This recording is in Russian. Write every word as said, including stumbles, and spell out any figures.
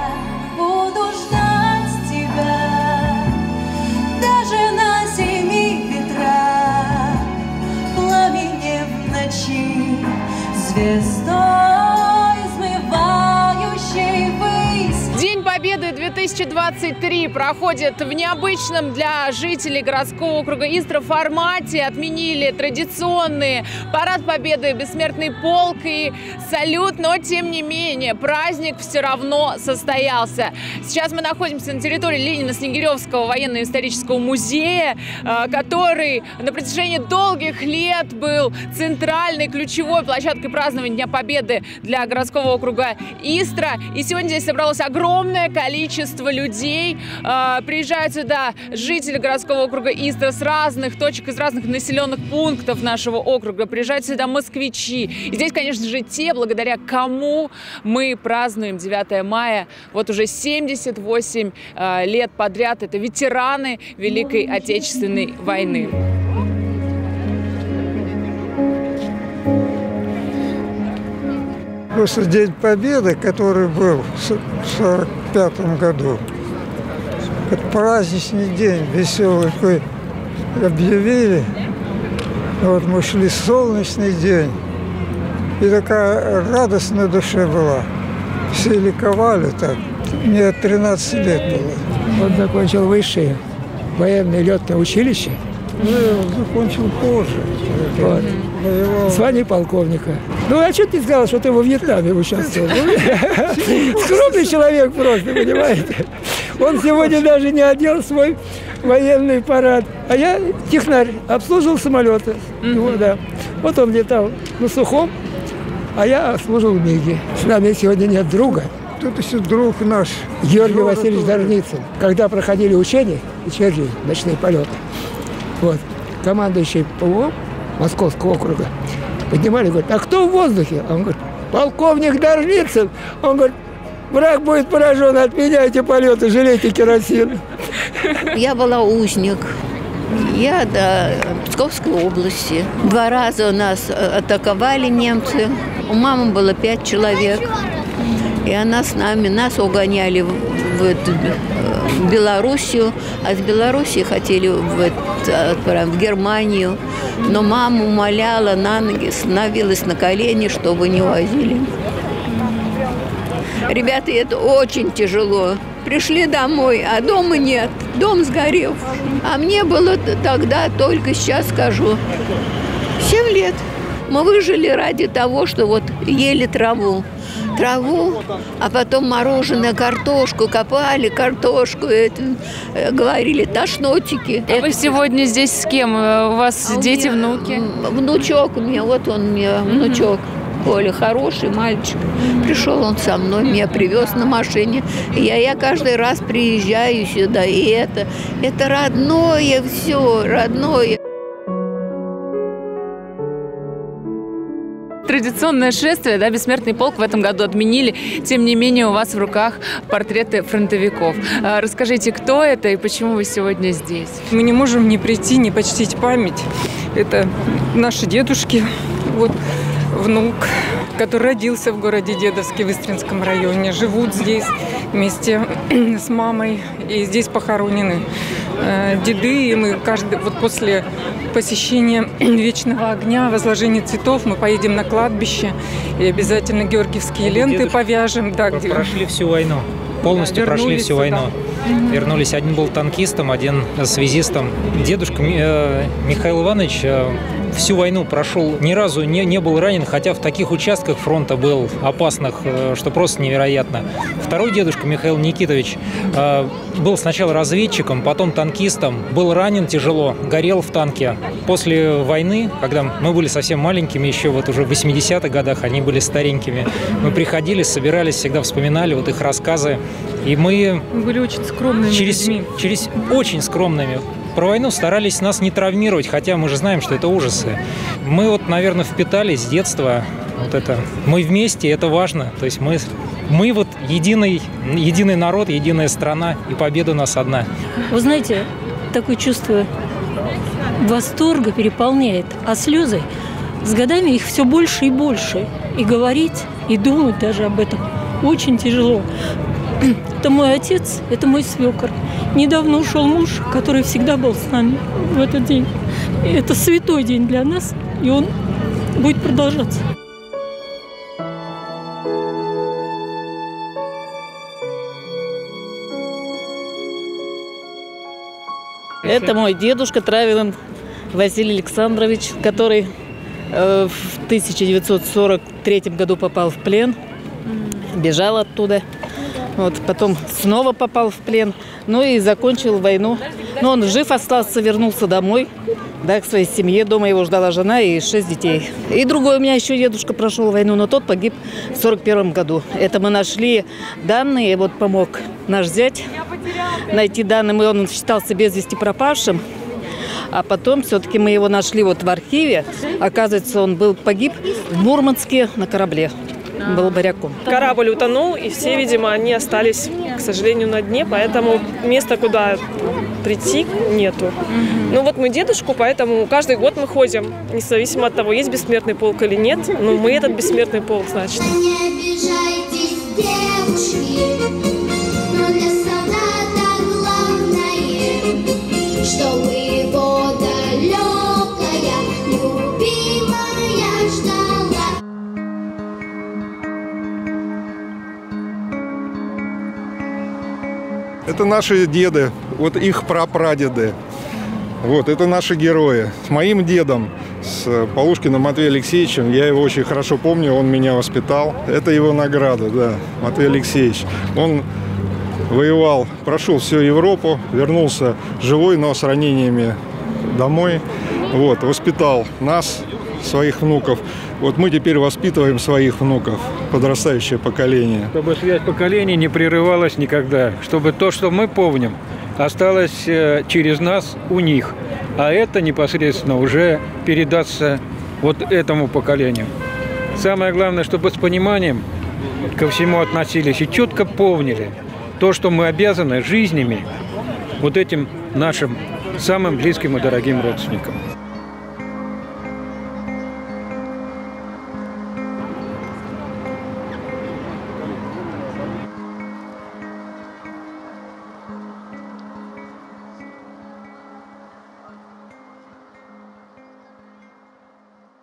буду ждать тебя, даже на семи ветрах, пламени в ночи, звездой взмывающей ввысь. День Победы две тысячи двадцать три проходит в необычном для жителей городского округа Истра формате. Отменили традиционные парад Победы, бессмертный полк и салют, но тем не менее праздник все равно состоялся. Сейчас мы находимся на территории Ленина-Снегиревского военно-исторического музея, который на протяжении долгих лет был центральной, ключевой площадкой празднования Дня Победы для городского округа Истра. И сегодня здесь собралось огромное количество людей. Приезжают сюда жители городского округа Истра с разных точек, из разных населенных пунктов нашего округа. Приезжают сюда москвичи. И здесь, конечно же, те, благодаря кому мы празднуем девятое мая вот уже семьдесят восемь лет подряд. Это ветераны Великой Отечественной войны. Просто День Победы, который был в сорок пятом году, это праздничный день, веселый такой, объявили. Вот мы шли, солнечный день, и такая радость на душе была. Все ликовали так. Мне тринадцать лет было. Он закончил высшее военное летное училище. Ну, я закончил позже. Вот. Воевал. Звание полковника. Ну, а что ты сказал, что ты во Вьетнаме участвовал? Скромный человек просто, понимаете? Он сегодня даже не одел свой военный парад. А я технарь, обслуживал самолеты. Вот, да. Вот он летал на сухом, а я служил в МИГе. С нами сегодня нет друга. Тут еще друг наш. Георгий Васильевич Дарницын. Когда проходили учения, вечерние ночные полеты, вот, командующий ПВО Московского округа поднимали, говорит, а кто в воздухе? Он говорит, полковник Дарницын. Он говорит, враг будет поражен, отменяйте полеты, жалейте керосин. Я была узник. Я до Псковской области. Два раза у нас атаковали немцы. У мамы было пять человек. И она с нами, нас угоняли в, в, в Белоруссию, а с Белоруссии хотели в, в, в Германию. Но мама умоляла на ноги, становилась на колени, чтобы не увозили. Ребята, это очень тяжело. Пришли домой, а дома нет, дом сгорел. А мне было тогда, только сейчас скажу, семь лет. Мы выжили ради того, что вот ели траву. Траву, а потом мороженое, картошку, копали картошку, это, говорили тошнотики. А вы сегодня здесь с кем? У вас а дети, у меня, внуки? Внучок у меня, вот он мне, mm-hmm. внучок. Коля хороший мальчик. Пришел он со мной, меня привез на машине. И я, я каждый раз приезжаю сюда, и это, это родное все, родное. Традиционное шествие, да, бессмертный полк в этом году отменили. Тем не менее, у вас в руках портреты фронтовиков. Расскажите, кто это и почему вы сегодня здесь? Мы не можем не прийти, не почтить память. Это наши дедушки, вот внук, который родился в городе Дедовске в Истринском районе, живут здесь вместе с мамой и здесь похоронены деды. И мы каждый вот после посещения Вечного огня, возложения цветов, мы поедем на кладбище и обязательно георгиевские ленты Дедушки повяжем. Да, где... Прошли всю войну, полностью да, прошли всю войну. Угу. Вернулись, один был танкистом, один связистом. Дедушка э, Михаил Иванович э, всю войну прошел, ни разу не, не был ранен, хотя в таких участках фронта был опасных, э, что просто невероятно. Второй дедушка Михаил Никитович э, был сначала разведчиком, потом танкистом, был ранен тяжело, горел в танке. После войны, когда мы были совсем маленькими, еще вот уже в восьмидесятых годах, они были старенькими, мы приходили, собирались, всегда вспоминали вот их рассказы. И мы, мы были очень скромными через, людьми. Через очень скромными. Про войну старались нас не травмировать, хотя мы же знаем, что это ужасы. Мы вот, наверное, впитали с детства вот это. Мы вместе, это важно. То есть мы, мы вот единый, единый народ, единая страна, и победа у нас одна. Вы знаете, такое чувство восторга переполняет, а слезы с годами их все больше и больше. И говорить, и думать даже об этом очень тяжело. Это мой отец, это мой свекор. Недавно ушел муж, который всегда был с нами в этот день. И это святой день для нас, и он будет продолжаться. Это мой дедушка Травин Василий Александрович, который э, в тысяча девятьсот сорок третьем году попал в плен, бежал оттуда. Вот, потом снова попал в плен, ну и закончил войну. Но он жив остался, вернулся домой, да, к своей семье. Дома его ждала жена и шесть детей. И другой у меня еще дедушка прошел войну, но тот погиб в сорок первом году. Это мы нашли данные, вот помог наш зять найти данные. Он считался без вести пропавшим. А потом все-таки мы его нашли вот в архиве. Оказывается, он был погиб в Мурманске на корабле. Был моряком. Корабль утонул, и все, видимо, они остались, к сожалению, на дне, поэтому места, куда прийти, нету. Ну вот мы дедушку, поэтому каждый год мы ходим, независимо от того, есть бессмертный полк или нет, но мы этот бессмертный полк, значит. Не обижайтесь, девушки, но для солдата главное, что вы его далекая, любимая ждала. Это наши деды, вот их прапрадеды. Вот, это наши герои. С моим дедом, с Полушкиным Матвеем Алексеевичем, я его очень хорошо помню, он меня воспитал. Это его награда, да, Матвей Алексеевич. Он воевал, прошел всю Европу, вернулся живой, но с ранениями домой. Вот, воспитал нас, своих внуков. Вот мы теперь воспитываем своих внуков, подрастающее поколение. Чтобы связь поколений не прерывалась никогда, чтобы то, что мы помним, осталось через нас у них, а это непосредственно уже передастся вот этому поколению. Самое главное, чтобы с пониманием ко всему относились и четко помнили то, что мы обязаны жизнями вот этим нашим самым близким и дорогим родственникам.